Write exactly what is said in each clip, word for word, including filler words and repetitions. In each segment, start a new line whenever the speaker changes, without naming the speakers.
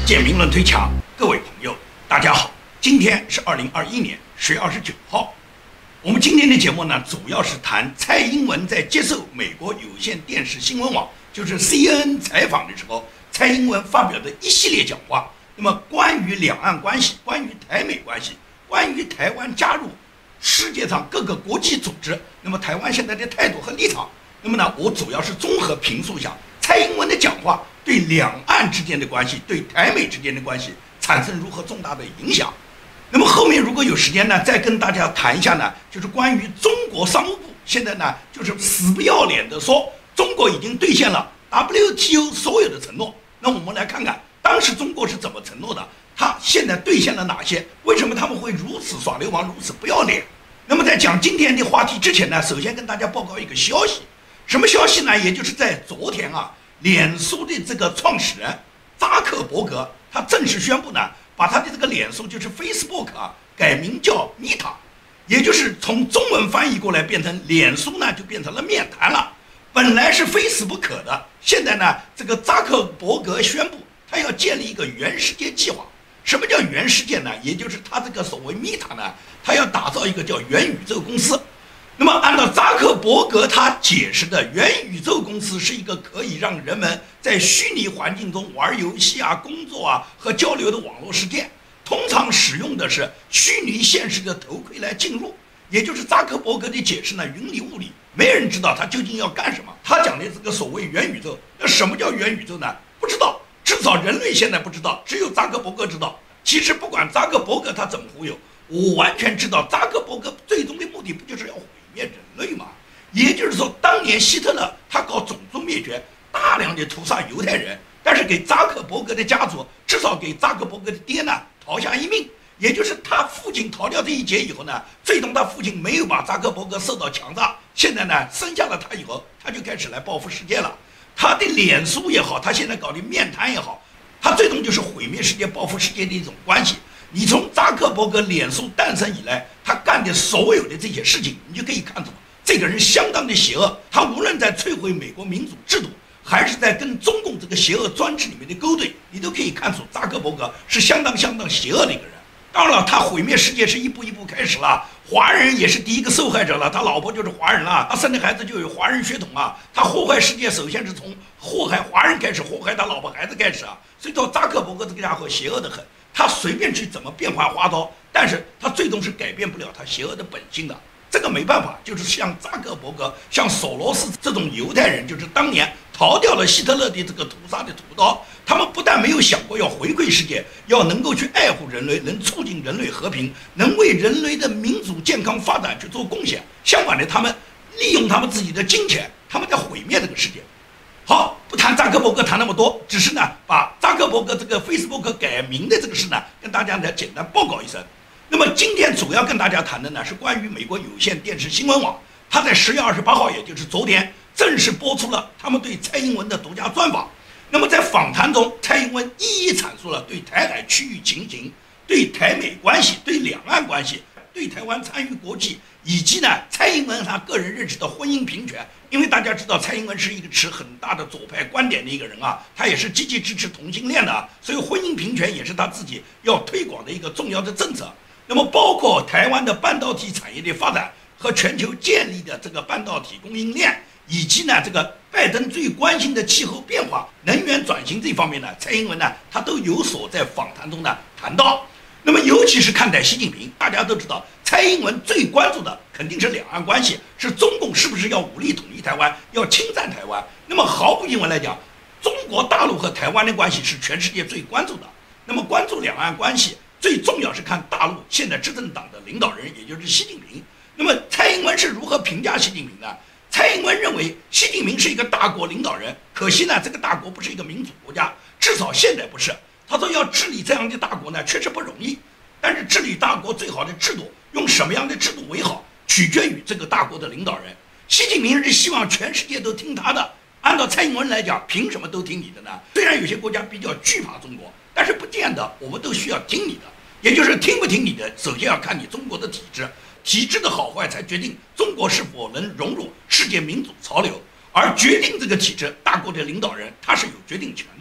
简明论推墙，各位朋友，大家好，今天是二零二一年十月二十九号。我们今天的节目呢，主要是谈蔡英文在接受美国有线电视新闻网，就是 C N N 采访的时候，蔡英文发表的一系列讲话。那么关于两岸关系，关于台美关系，关于台湾加入世界上各个国际组织，那么台湾现在的态度和立场，那么呢，我主要是综合评述一下蔡英文的讲话对两岸之间的关系，对台美之间的关系产生如何重大的影响。那么后面如果有时间呢，再跟大家谈一下呢，就是关于中国商务部现在呢，就是死不要脸的说中国已经兑现了 W T O 所有的承诺。那我们来看看当时中国是怎么承诺的，他现在兑现了哪些？为什么他们会如此耍流氓，如此不要脸？那么在讲今天的话题之前呢，首先跟大家报告一个消息，什么消息呢？也就是在昨天啊，脸书的这个创始人扎克伯格，他正式宣布呢，把他的这个脸书就是 Facebook 啊，改名叫 Meta， 也就是从中文翻译过来变成脸书呢，就变成了面谈了。本来是非死不可的，现在呢，这个扎克伯格宣布他要建立一个原世界计划。什么叫原世界呢？也就是他这个所谓 Meta 呢，他要打造一个叫元宇宙公司。那么按照扎克伯格他解释的，元宇宙公司是一个可以让人们在虚拟环境中玩游戏啊、工作啊和交流的网络世界，通常使用的是虚拟现实的头盔来进入。也就是扎克伯格的解释呢，云里雾里，没人知道他究竟要干什么。他讲的这个所谓元宇宙，那什么叫元宇宙呢？不知道，至少人类现在不知道，只有扎克伯格知道。其实不管扎克伯格他怎么忽悠，我完全知道扎克伯格最终的目的不就是要毁灭人类吗？也就是说，当年希特勒他搞种族灭绝，大量的屠杀犹太人，但是给扎克伯格的家族，至少给扎克伯格的爹呢逃下一命。也就是他父亲逃掉这一劫以后呢，最终他父亲没有把扎克伯格射到墙上，现在呢生下了他以后，他就开始来报复世界了。他的脸书也好，他现在搞的面谈也好，他最终就是毁灭世界、报复世界的一种关系。你从扎克伯格脸书诞生以来，他干的所有的这些事情，你就可以看出这个人相当的邪恶。他无论在摧毁美国民主制度，还是在跟中共这个邪恶专制里面的勾兑，你都可以看出扎克伯格是相当相当邪恶的一个人。当然了，他毁灭世界是一步一步开始了，华人也是第一个受害者了，他老婆就是华人了，他生的孩子就有华人血统啊，他祸害世界首先是从祸害华人开始，祸害他老婆孩子开始啊。所以说扎克伯格这个家伙邪恶的很，他随便去怎么变化花招，但是他最终是改变不了他邪恶的本性的。这个没办法，就是像扎克伯格、像索罗斯这种犹太人，就是当年逃掉了希特勒的这个屠杀的屠刀，他们不但没有想过要回馈世界，要能够去爱护人类，能促进人类和平，能为人类的民主健康发展去做贡献。相反的，他们利用他们自己的金钱，他们在毁灭这个世界。好，不谈扎克伯格谈那么多，只是呢把扎克伯格这个 Facebook 改名的这个事呢，跟大家来简单报告一声。那么今天主要跟大家谈的呢，是关于美国有线电视新闻网，他在十月二十八号，也就是昨天，正式播出了他们对蔡英文的独家专访。那么在访谈中，蔡英文一一阐述了对台海区域情形、对台美关系、对两岸关系、对台湾参与国际，以及呢蔡英文他个人认识的婚姻平权。因为大家知道蔡英文是一个持很大的左派观点的一个人啊，他也是积极支持同性恋的啊，所以婚姻平权也是他自己要推广的一个重要的政策。那么包括台湾的半导体产业的发展和全球建立的这个半导体供应链，以及呢这个拜登最关心的气候变化、能源转型这方面呢，蔡英文呢他都有所在访谈中呢谈到。那么尤其是看待习近平，大家都知道蔡英文最关注的肯定是两岸关系，是中共是不是要武力统一台湾，要侵占台湾。那么毫无疑问来讲，中国大陆和台湾的关系是全世界最关注的。那么关注两岸关系，最重要是看大陆现在执政党的领导人，也就是习近平。那么蔡英文是如何评价习近平呢？蔡英文认为习近平是一个大国领导人，可惜呢这个大国不是一个民主国家，至少现在不是。他说要治理这样的大国呢确实不容易，但是治理大国最好的制度，用什么样的制度为好，取决于这个大国的领导人。习近平是希望全世界都听他的，按照蔡英文来讲，凭什么都听你的呢？虽然有些国家比较惧怕中国，但是不见得我们都需要听你的。也就是听不听你的，首先要看你中国的体制，体制的好坏才决定中国是否能融入世界民主潮流。而决定这个体制，大国的领导人他是有决定权的。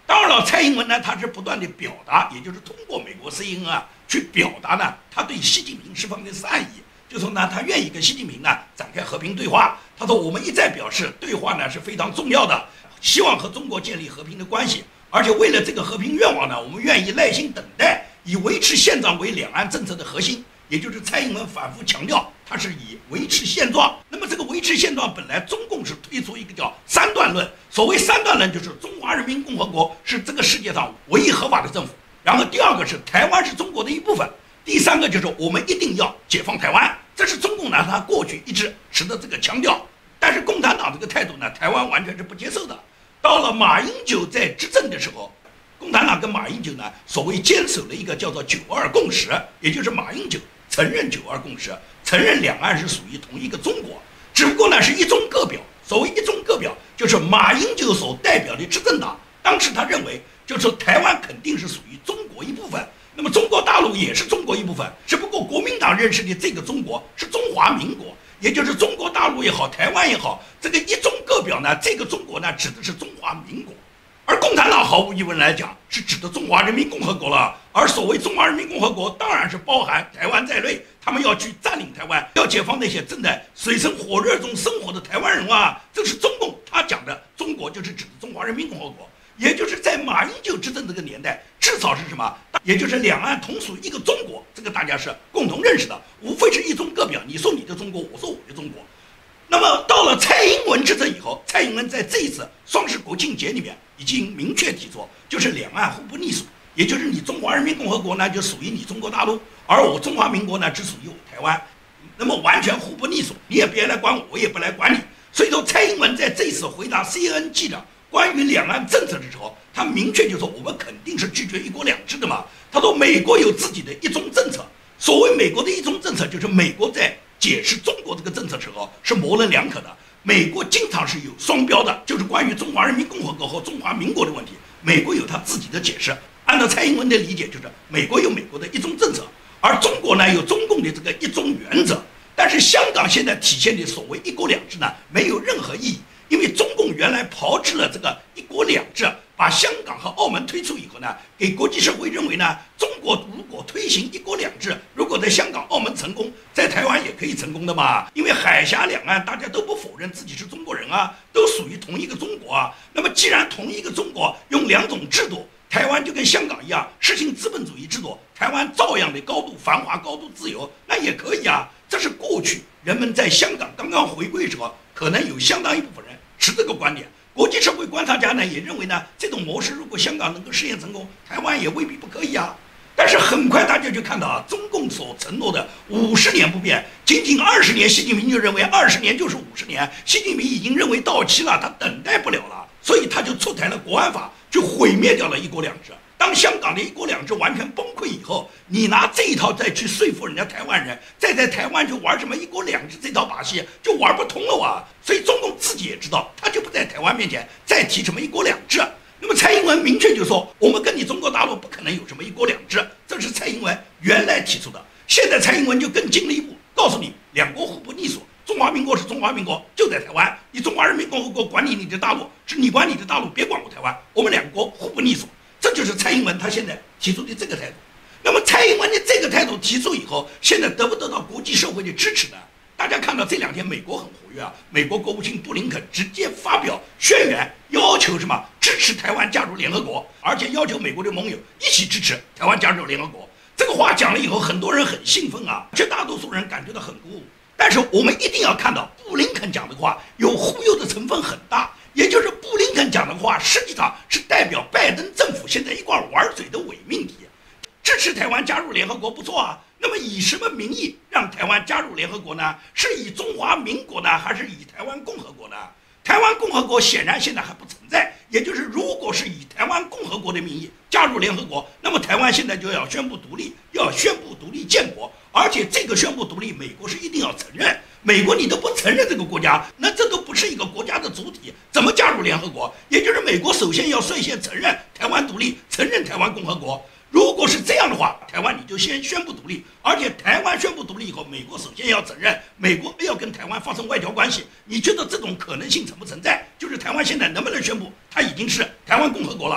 当然了，蔡英文呢，他是不断的表达，也就是通过美国 C N N 啊去表达呢，他对习近平释放的善意，就说呢，他愿意跟习近平呢展开和平对话。他说，我们一再表示，对话呢是非常重要的，希望和中国建立和平的关系，而且为了这个和平愿望呢，我们愿意耐心等待，以维持现状为两岸政策的核心。也就是蔡英文反复强调，他是以维持现状。那么这个维持现状，本来中共是推出一个叫三段论。所谓三段论，就是中华人民共和国是这个世界上唯一合法的政府，然后第二个是台湾是中国的一部分，第三个就是我们一定要解放台湾。这是中共呢，他过去一直持的这个强调。但是共产党这个态度呢，台湾完全是不接受的。到了马英九在执政的时候，共产党跟马英九呢，所谓坚守了一个叫做九二共识，也就是马英九承认九二共识，承认两岸是属于同一个中国，只不过呢是一中各表。所谓一中各表，就是马英九所代表的执政党，当时他认为，就是说台湾肯定是属于中国一部分，那么中国大陆也是中国一部分，只不过国民党认识的这个中国是中华民国，也就是中国大陆也好，台湾也好，这个一中各表呢，这个中国呢指的是中华民国。而共产党毫无疑问来讲，是指的中华人民共和国了。而所谓中华人民共和国，当然是包含台湾在内。他们要去占领台湾，要解放那些正在水深火热中生活的台湾人啊！这是中共他讲的中国，就是指的中华人民共和国。也就是在马英九执政这个年代，至少是什么？也就是两岸同属一个中国，这个大家是共同认识的，无非是一中各表，你说你的中国，我说我的中国。那么到了蔡英文执政以后，蔡英文在这一次双十国庆节里面已经明确提出，就是两岸互不隶属，也就是你中华人民共和国呢就属于你中国大陆，而我中华民国呢只属于我台湾，那么完全互不隶属，你也别来管我，我也不来管你。所以说，蔡英文在这一次回答 C N N 记者关于两岸政策的时候，他明确就说我们肯定是拒绝一国两制的嘛。他说美国有自己的一中政策，所谓美国的一中政策，就是美国在解释中国这个政策时候是模棱两可的，美国经常是有双标的，就是关于中华人民共和国和中华民国的问题，美国有他自己的解释。按照蔡英文的理解，就是美国有美国的一中政策，而中国呢有中共的这个一中原则。但是香港现在体现的所谓一国两制呢，没有任何意义，因为中共原来炮制了这个一国两制，把香港和澳门推出以后呢，给国际社会认为呢，中国如果推行一国两制，如果在香港、澳门成功，在台湾也可以成功的嘛。因为海峡两岸大家都不否认自己是中国人啊，都属于同一个中国啊。那么既然同一个中国用两种制度，台湾就跟香港一样实行资本主义制度，台湾照样的高度繁华、高度自由，那也可以啊。这是过去人们在香港刚刚回归时候，可能有相当一部分人持这个观点。国际社会观察家呢也认为呢，这种模式如果香港能够实现成功，台湾也未必不可以啊。但是很快大家就看到啊，中共所承诺的五十年不变，仅仅二十年，习近平就认为二十年就是五十年，习近平已经认为到期了，他等待不了了，所以他就出台了国安法，就毁灭掉了一国两制。当香港的一国两制完全崩溃以后，你拿这一套再去说服人家台湾人，再在台湾就玩什么一国两制这套把戏，就玩不通了啊！所以中共自己也知道，他就不在台湾面前再提什么一国两制。那么蔡英文明确就说，我们跟你中国大陆不可能有什么一国两制，这是蔡英文原来提出的。现在蔡英文就更进了一步，告诉你两国互不隶属，中华民国是中华民国，就在台湾，你中华人民共和国管理你的大陆，是你管你的大陆，别管我台湾，我们两国互不隶属。这就是蔡英文他现在提出的这个态度。那么蔡英文的这个态度提出以后，现在得不得到国际社会的支持呢？大家看到这两天美国很活跃啊，美国国务卿布林肯直接发表宣言，要求什么支持台湾加入联合国，而且要求美国的盟友一起支持台湾加入联合国。这个话讲了以后，很多人很兴奋啊，绝大多数人感觉到很鼓舞。但是我们一定要看到，布林肯讲的话有忽悠的成分很大，也就是布林肯讲的话实际上是代表拜登政府现在一块玩嘴的伪命题。支持台湾加入联合国不错啊，那么以什么名义让台湾加入联合国呢？是以中华民国呢，还是以台湾共和国呢？台湾共和国显然现在还不存在，也就是如果是以台湾共和国的名义加入联合国，那么台湾现在就要宣布独立，要宣布独立建国，而且这个宣布独立，美国是一定要承认。美国你都不承认这个国家，那这都不是一个国家的主体，怎么加入联合国？也就是美国首先要率先承认台湾独立，承认台湾共和国。如果是这样的话，台湾你就先宣布独立，而且台湾宣布独立以后，美国首先要承认，美国要跟台湾发生外交关系。你觉得这种可能性存不存在？就是台湾现在能不能宣布它已经是台湾共和国了？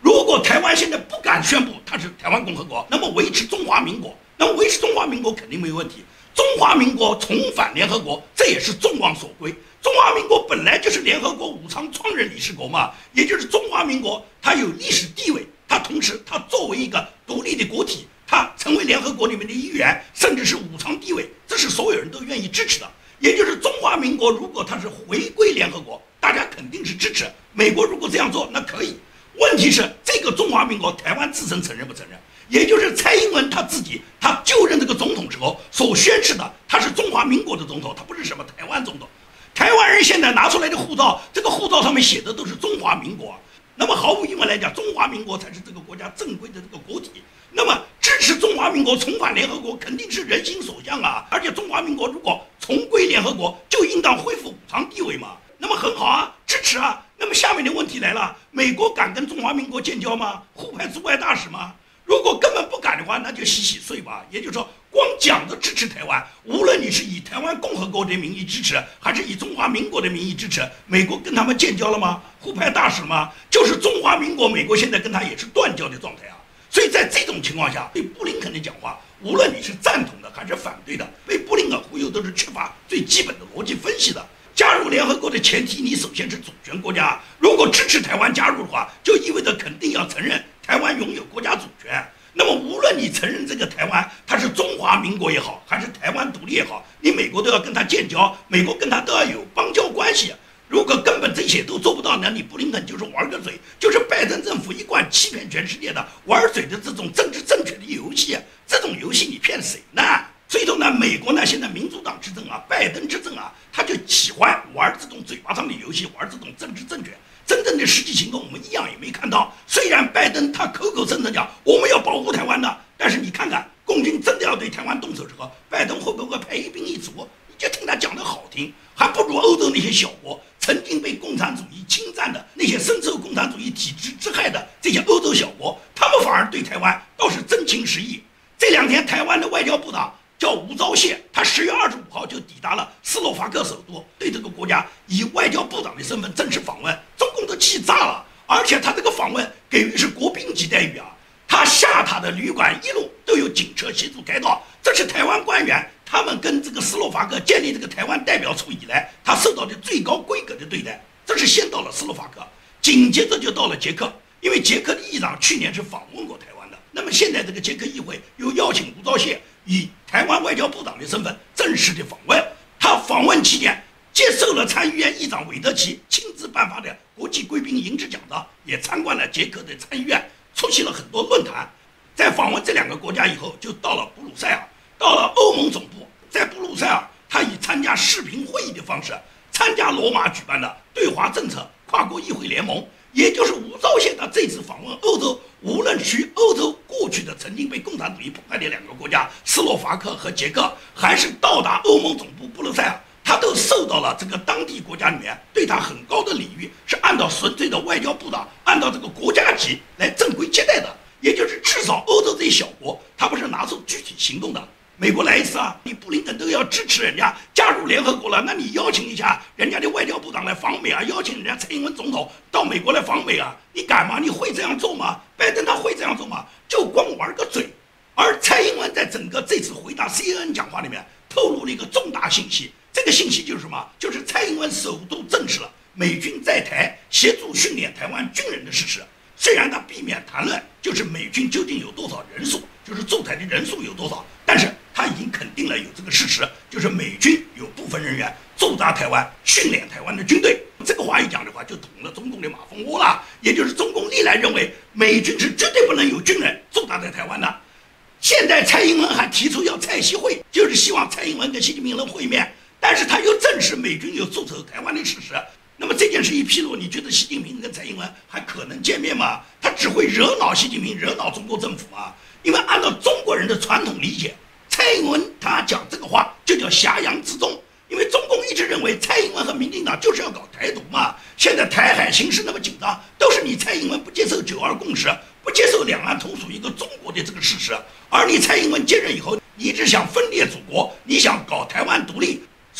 如果台湾现在不敢宣布它是台湾共和国，那么维持中华民国，那么维持中华民国肯定没有问题。中华民国重返联合国，这也是众望所归。中华民国本来就是联合国五常创任理事国嘛，也就是中华民国它有历史地位，它同时它作为一个独立的国体，它成为联合国里面的一员，甚至是五常地位，这是所有人都愿意支持的。也就是中华民国如果它是回归联合国，大家肯定是支持。美国如果这样做，那可以。问题是这个中华民国台湾自身承认不承认？也就是蔡英文他自己他就任这个总统之后所宣誓的，他是中华民国的总统，他不是什么台湾总统。台湾人现在拿出来的护照，这个护照上面写的都是中华民国，那么毫无疑问来讲，中华民国才是这个国家正规的这个国体。那么支持中华民国重返联合国肯定是人心所向啊！而且中华民国如果重归联合国，就应当恢复五常地位嘛。那么很好啊，支持啊。那么下面的问题来了，美国敢跟中华民国建交吗？互派驻外大使吗？如果根本不敢的话，那就洗洗睡吧。也就是说，光讲着支持台湾，无论你是以台湾共和国的名义支持，还是以中华民国的名义支持，美国跟他们建交了吗？互派大使吗？就是中华民国，美国现在跟他也是断交的状态啊。所以在这种情况下，对布林肯的讲话，无论你是赞同的还是反对的，被布林肯忽悠都是缺乏最基本的逻辑分析的。加入联合国的前提，你首先是主权国家。如果支持台湾加入的话，就意味着肯定要承认台湾拥有国家主权。那么无论你承认这个台湾它是中华民国也好，还是台湾独立也好，你美国都要跟他建交，美国跟他都要有邦交关系。如果根本这些都做不到，那你布林肯就是玩个嘴，就是拜登政府一贯欺骗全世界的玩嘴的这种政治正确的游戏。这种游戏你骗谁呢？所以说呢，美国呢现在民主党执政啊，拜登执政啊，他就喜欢玩这种嘴巴上的游戏，玩这种政治正确。真正的实际行动我们一样也没看到。虽然拜登他口口声声讲我们要保护台湾的，但是你看看共军真的要对台湾动手之后，拜登会不会派一兵一卒？你就听他讲的好听，还不如欧洲那些小国，曾经被共产主义侵占的那些深受共产主义体制之害的这些欧洲小国，他们反而对台湾倒是真情实意。这两天台湾的外交部长叫吴钊燮，他十月二十五号就抵达了斯洛伐克首都，对这个国家以外交部长的身份正式访问，中共都气炸了。而且他这个访问给予是国宾级待遇啊，他下榻的旅馆一路都有警车协助开道，这是台湾官员他们跟这个斯洛伐克建立这个台湾代表处以来，他受到的最高规格的对待。这是先到了斯洛伐克，紧接着就到了捷克，因为捷克的议长去年是访问过台湾的。那么现在这个捷克议会又邀请吴钊燮以台湾外交部长的身份正式的访问。他访问期间接受了参议院议长韦德奇亲自颁发的国际贵宾银质奖章，也参观了捷克的参议院，出席了很多论坛。在访问这两个国家以后，就到了布鲁塞尔，到了欧盟总部。在布鲁塞尔，他以参加视频会议的方式参加罗马举办的对华政策跨国议会联盟，也就是吴钊燮他这次访问欧洲，无论去欧洲过去的曾经被共产主义迫害的两个国家斯洛伐克和捷克，还是到达欧盟总部布鲁塞尔，他都受到了这个当地国家里面对他很高的礼遇，是按照纯粹的外交部长，按照这个国家级来正规接待的。也就是至少欧洲这些小国，他不是拿出具体行动的。美国来一次啊，你布林肯都要支持人家加入联合国了，那你邀请一下人家的外交部长来访美啊，邀请人家蔡英文总统到美国来访美啊，你敢吗？你会这样做吗？拜登他会这样做吗？就光玩个嘴。而蔡英文在整个这次回答 C N N 讲话里面透露了一个重大信息，这个信息就是什么？就是蔡英文首度证实了美军在台协助训练台湾军人的事实。虽然他避免谈论就是美军究竟有多少人数，就是驻台的人数有多少，但是他已经肯定了有这个事实，就是美军有部分人员驻扎台湾，训练台湾的军队。这个话一讲的话，就捅了中共的马蜂窝了。也就是中共历来认为美军是绝对不能有军人驻扎在台湾的。现在蔡英文还提出要蔡习会，就是希望蔡英文跟习近平能会面，但是他又证实美军有驻守台湾的事实。那么这件事一披露，你觉得习近平跟蔡英文还可能见面吗？他只会惹恼习近平，惹恼中国政府吗？因为按照中国人的传统理解，蔡英文他讲这个话就叫挟洋自重，因为中共一直认为蔡英文和民进党就是要搞台独嘛。现在台海形势那么紧张，都是你蔡英文不接受九二共识，不接受两岸同属一个中国的这个事实，而你蔡英文接任以后，你一直想分裂祖国，你想搞台湾独立。所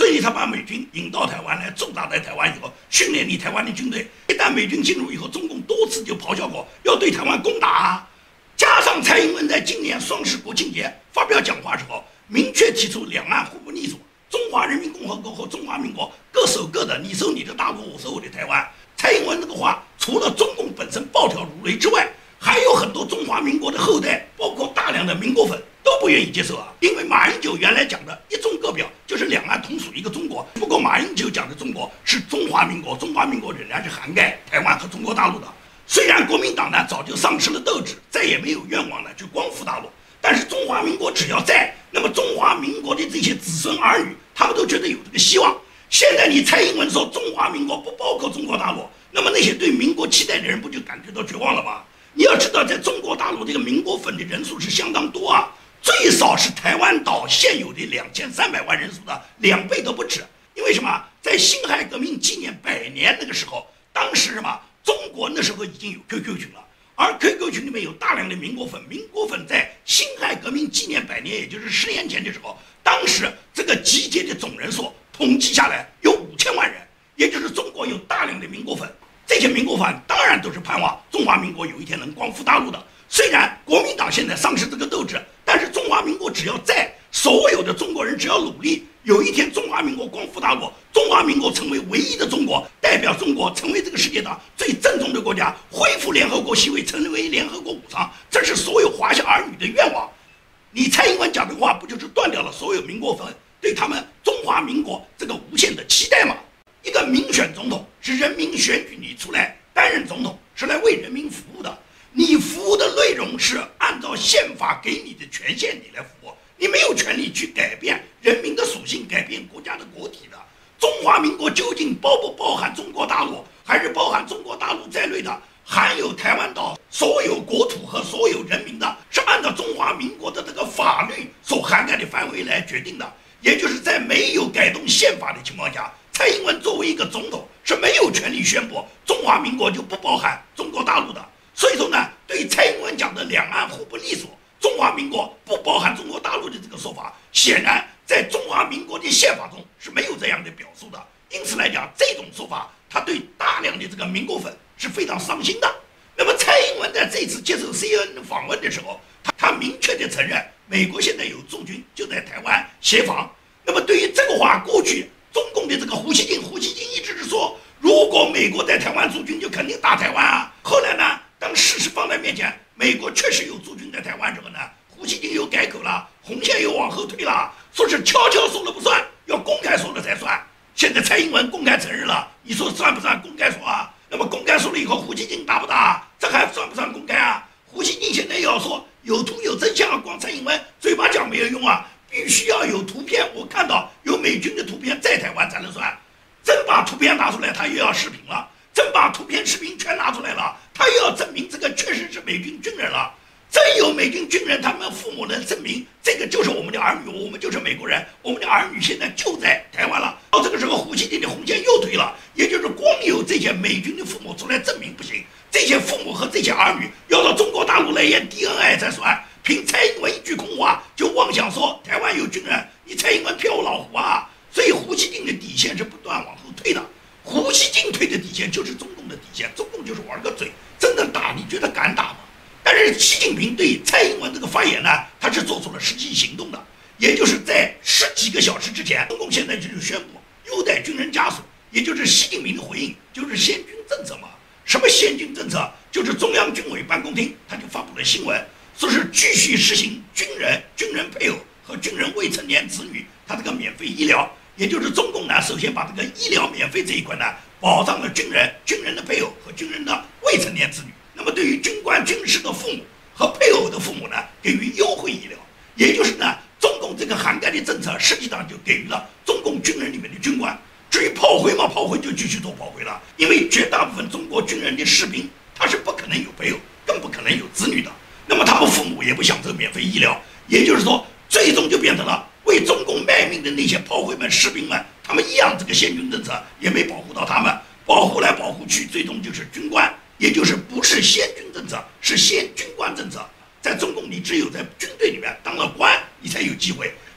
所以他把美军引到台湾来驻扎在台湾以后，训练你台湾的军队。一旦美军进入以后，中共多次就咆哮过要对台湾攻打啊。加上蔡英文在今年双十国庆节发表讲话时候，明确提出两岸互不隶属，中华人民共和国和中华民国各守各的，你守你的大陆，我守我的台湾。蔡英文这个话，除了中共本身暴跳如雷之外，还有很多中华民国的后代，包括大量的民国粉都不愿意接受啊。因为马英九原来讲的一中各表就是两岸同属一个中国，不过马英九讲的中国是中华民国，中华民国仍然是涵盖台湾和中国大陆的。虽然国民党呢早就丧失了斗志，再也没有愿望呢去光复大陆，但是中华民国只要在，那么中华民国的这些子孙儿女，他们都觉得有这个希望。现在你蔡英文说中华民国不包括中国大陆，那么那些对民国期待的人不就感觉到绝望了吗？你要知道，在中国大陆这个民国粉的人数是相当多啊，最少是台湾岛现有的两千三百万人数的两倍都不止。因为什么？在辛亥革命纪念百年那个时候，当时什么？中国那时候已经有 Q Q 群了，而 Q Q 群里面有大量的民国粉。民国粉在辛亥革命纪念百年，也就是十年前的时候，当时这个集结的总人数统计下来有五千万人，也就是中国有大量的民国粉。这些民国粉当然都是盼望中华民国有一天能光复大陆的。虽然国民党现在丧失这个斗志，但是中华民国只要在，所有的中国人只要努力，有一天中华民国光复大陆，中华民国成为唯一的中国，代表中国成为这个世界上最正宗的国家，恢复联合国席位，成为联合国五常，这是所有华夏儿女的愿望。你蔡英文讲的话，不就是断掉了所有民国粉对他们中华民国这个无限的期待吗？一个民选总统是人民选举你出来担任总统，是来为人民服务的。你服务的内容是按照宪法给你的权限你来服务，你没有权利去改变人民的属性，改变国家的国体的。中华民国究竟包不包含中国大陆，还是包含中国大陆在内的含有台湾岛所有国土和所有人民的，是按照中华民国的这个法律所涵盖的范围来决定的。也就是在没有改动宪法的情况下，蔡英文作为一个总统是没有权利宣布中华民国就不包含中国大陆的。所以说呢，对于蔡英文讲的两岸互不隶属，中华民国不包含中国大陆的这个说法，显然在中华民国的宪法中是没有这样的表述的。因此来讲，这种说法他对大量的这个民国粉是非常伤心的。那么蔡英文在这次接受 C N N 访问的时候，他他明确的承认美国现在有驻军就在台湾协防。那么对于这个话，过去中共的这个胡锡进，胡锡进一直是说，如果美国在台湾驻军，就肯定打台湾啊。后来呢，当事实放在面前，美国确实有驻军在台湾之后呢，胡锡进又改口了，红线又往后退了，说是悄悄说了不算，要公开说了才算。现在蔡英文公开承认了，你说算不算公开说啊？那么公开说了以后，胡锡进打不打？这还算不算公开啊？胡锡进现在要说有图有真相，光蔡英文嘴巴讲没有用啊，必须要有图片，我看到有美军的图片在台湾才能算。真把图片拿出来，他又要视频了；真把图片、视频全拿出来了，他又要证明这个确实是美军军人了。真有美军军人，他们父母能证明这个就是我们的儿女，我们就是美国人，我们的儿女现在就在台湾了。到这个时候，胡锡进的红线又推了，也就是光有这些美军的父母出来证明不行，这些父母和这些儿女要到中国大陆来验 D N A 才算。凭蔡英文一句空话就妄想说台湾有军人，你蔡英文票老虎啊！所以胡锡进的底线是不断往后退的。胡锡进推的底线就是中共的底线，中共就是玩个嘴，真的打你觉得敢打吗？但是习近平对蔡英文这个发言呢，他是做出了实际行动的，也就是在十几个小时之前，中共现在就是宣布优待军人家属，也就是习近平的回应，就是先军政策嘛。什么先军政策？就是中央军委办公厅他就发布了新闻，说是继续实行军人、军人配偶和军人未成年子女他这个免费医疗，也就是中共呢首先把这个医疗免费这一块呢保障了军人、军人的配偶和军人的未成年子女。那么对于军官、军士的父母和配偶的父母呢，给予优惠医疗，也就是呢，中共这个涵盖的政策，实际上就给予了中共军人里面的军官。至于炮灰嘛，炮灰就继续做炮灰了，因为绝大部分中国军人的士兵，他是不可能有配偶，更不可能有子女的。那么他们父母也不享受免费医疗，也就是说，最终就变成了为中共卖命的那些炮灰们、士兵们，他们一样这个先军政策也没保护到他们，保护来保护去，最终就是军官。也就是不是先军政策，是先军官政策。在中共，你只有在军队里面当了官，你才有机会。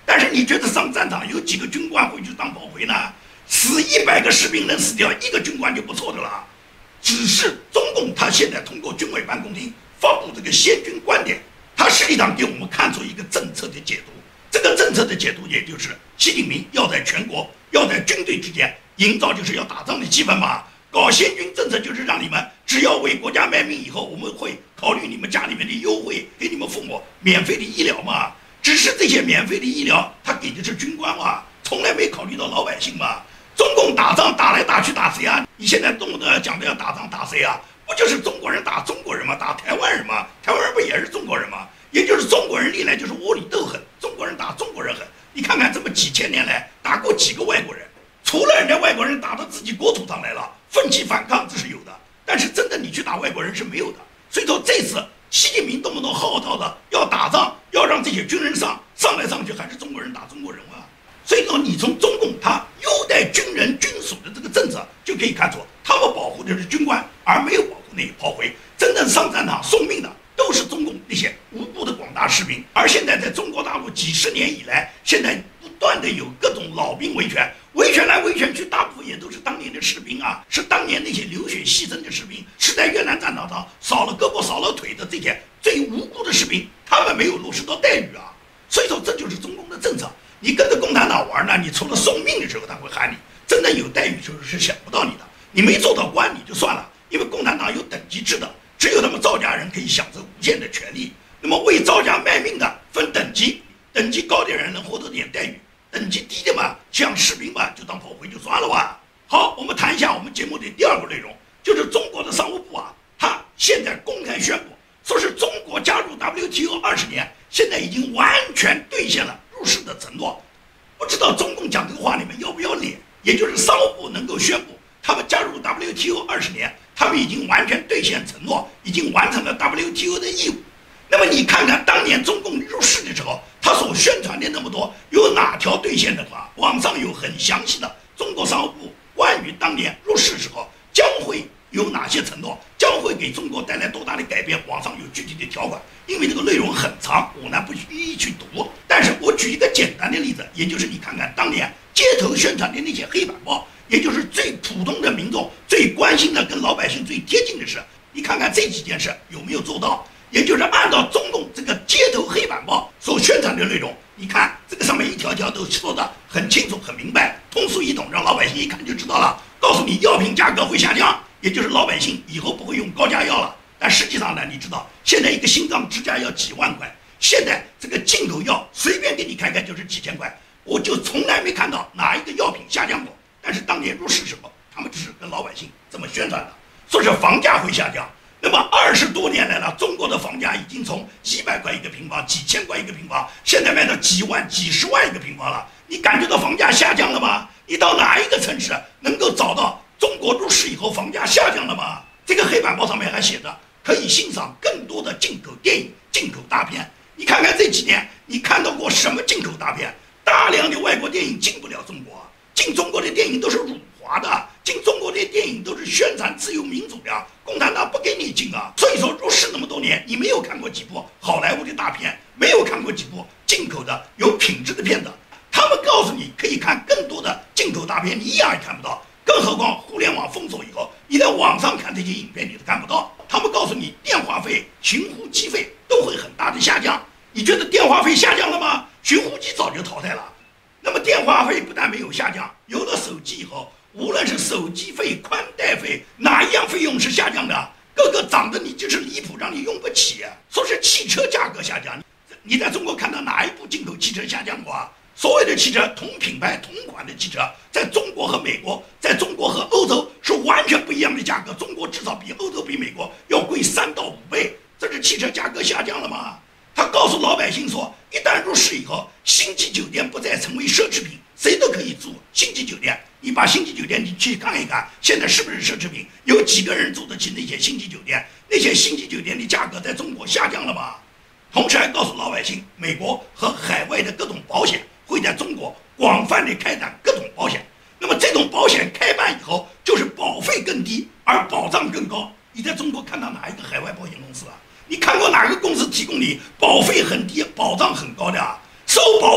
但是你觉得上战场有几个军官会去当炮灰呢？死一百个士兵能死掉一个军官就不错的了。只是中共他现在通过军委办公厅发布这个先军观点，他实际上给我们看出一个政策的解读。这个政策的解读也就是习近平要在全国要在军队之间营造就是要打仗的气氛嘛。搞先军政策就是让你们只要为国家卖命以后，我们会考虑你们家里面的优惠，给你们父母免费的医疗嘛。只是这些免费的医疗他给的是军官嘛，从来没考虑到老百姓嘛。中共打仗打来打去打谁啊？你现在动不动讲的要打仗打谁啊？不就是中国人打中国人吗？打台湾人吗？台湾人不也是中国人吗？也就是中国人历来就是窝里斗狠，中国人打中国人狠。你看看这么几千年来打过几个外国人，除了人家外国人打到自己国土上来了，奋起反抗这是有的，但是真的你去打外国人是没有的。所以说这次习近平动不动号召的要打仗，要让这些军人上上来上去，还是中国人打中国人啊。所以说你从中共他优待军人军属的这个政策就可以看出，他们保护的是军官，而没有保护那些炮灰。真正上战场送命的都是中共那些无辜的广大士兵。而现在在中国大陆几十年以来，现在不断的有各种老兵维权，维权来维权去，大部分也都是当年的士兵啊，是当年那些流血牺牲的士兵，是在越南战场上少了胳膊少了腿的这些最无辜的士兵，他们没有落实到待遇啊。所以说这就是中共的政策。你跟着共产党玩呢，你除了送命的时候他会喊你，真正有待遇时候是想不到你的。你没做到官你就算了，因为共产党有等级制的，只有他们造假人可以享受无限的权利。那么为造假卖命的分等级，等级高的人能获得点待遇，等级低的嘛，像士兵嘛就当炮灰就算了吧。好，我们谈一下我们节目的第二个内容，就是中国的商务部啊，他现在公开宣布，说是中国加入 W T O 二十年，现在已经完全兑现了入世的承诺。不知道中共讲这个话你们要不要脸？也就是商务部能够宣布他们加入 W T O 二十年，他们已经完全兑现承诺，已经完成了 W T O 的义务。那么你看看当年中共入世的时候，他所宣传的那么多，有哪条兑现的话？网上有很详细的中国商务部关于当年入世时候将会有哪些承诺，将会给中国带来多大的改变，网上有具体的条款。因为这个内容很长，我呢不一一去读，但是我举一个简单的例子，也就是你看看当年街头宣传的那些黑板报，也就是最普通的民众最关心的、跟老百姓最贴近的事，你看看这几件事有没有做到？也就是按照中共这个街头黑板报所宣传的内容，你看这个上面一条条都说的很清楚、很明白、通俗易懂，让老百姓一看就知道了。告诉你药品价格会下降，也就是老百姓以后不会用高价药了。但实际上呢，你知道现在一个心脏支架要几万块，现在这个进口药随便给你开开就是几千块，我就从来没看到哪一个药品下降过。但是当年入市时候，他们只是跟老百姓这么宣传的，说是房价会下降。那么二十多年来了，中国的房价已经从几百块一个平方、几千块一个平方，现在卖到几万、几十万一个平方了。你感觉到房价下降了吗？你到哪一个城市能够找到中国入市以后房价下降了吗？这个黑板报上面还写着可以欣赏更多的进口电影、进口大片。你看看这几年，你看到过什么进口大片？大量的外国电影进不了中国，进中国的电影都是辱华的，进中国的电影都是宣传自由民主的，共产党不给你进啊。所以说入世那么多年，你没有看过几部好莱坞的大片，没有看过几部进口的有品质的片子。他们告诉你可以看更多的进口大片，你一样也看不到。更何况互联网封锁以后，你在网上看这些影片你都看不到。他们告诉你电话费、寻呼机费都会很大的下降。你觉得电话费下降了吗？寻呼机早就淘汰了。那么电话费不但没有下降，有了手机以后，无论是手机费、宽带费，哪一样费用是下降的？个个涨得你就是离谱，让你用不起。说是汽车价格下降，你在中国看到哪一部进口汽车下降过啊？所有的汽车同品牌同款的汽车，在中国和美国，在中国和欧洲是完全不一样的价格，中国至少比欧洲比美国要贵三到五倍。这是汽车价格下降了吗？他告诉老百姓说，一旦入市以后，星级酒店不再成为奢侈品，谁都可以住星级酒店。你把星级酒店你去看一看，现在是不是奢侈品？有几个人住得起那些星级酒店？那些星级酒店的价格在中国下降了吗？同时还告诉老百姓，美国和海外的各种保险会在中国广泛的开展各种保险。那么这种保险开办以后，就是保费更低，而保障更高。你在中国看到哪一个海外保险公司啊？你看过哪个公司提供你保费很低、保障很高的啊？收保费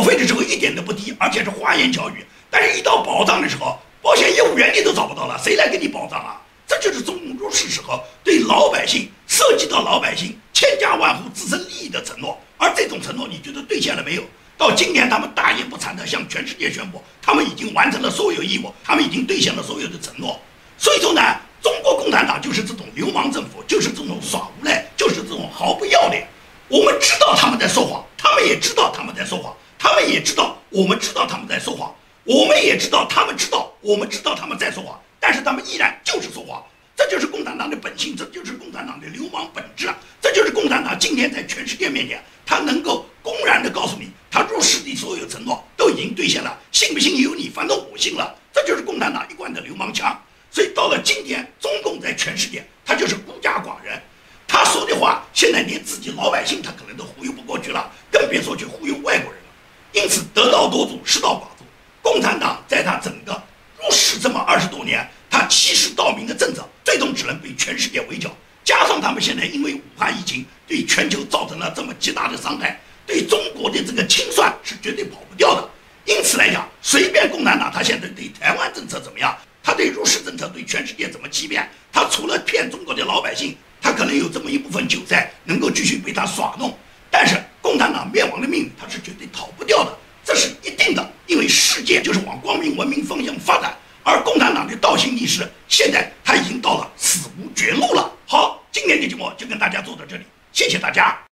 费的时候一点都不低，而且是花言巧语，但是一到保障的时候，保险业务员你都找不到了，谁来给你保障啊？这就是中共入世时候对老百姓涉及到老百姓千家万户自身利益的承诺，而这种承诺你觉得兑现了没有？到今年他们大言不惭地向全世界宣布，他们已经完成了所有义务，他们已经兑现了所有的承诺。所以说呢，中国共产党就是这种流氓政府，就是这种耍无赖，就是这种毫不要脸。我们知道他们在说谎，他们也知道他们在说谎，他们也知道我们知道他们在说谎，我们也知道他们知道我们知道他们在说谎，但是他们依然就是说谎。这就是共产党的本性，这就是共产党的流氓本质，这就是共产党今天在全世界面前，他能够公然的告诉你，他入世的所有承诺都已经兑现了，信不信由你，反正我信了。这就是共产党一贯的流氓腔。所以到了今天，中共在全世界，他就是孤家寡人，他说的话，现在连自己老百姓他可能都忽悠不过去了，更别说去忽悠外国人了。因此，得道多助，失道寡助。共产党在他整个入世这么二十多年，他欺世盗名的政策，最终只能被全世界围剿。加上他们现在因为武汉疫情对全球造成了这么极大的伤害，对中国的这个清算是绝对跑不掉的。因此来讲，随便共产党他现在对台湾政策怎么样，他对入世政策对全世界怎么欺骗，他除了骗中国的老百姓，他可能有这么一部分韭菜能够继续被他耍弄，但是共产党灭亡的命运他是绝对逃不掉的，这是一定的。因为世界就是往光明文明方向发展，而共产党的倒行逆施现在他已经到了死无绝路了。好，今天的节目就跟大家做到这里，谢谢大家。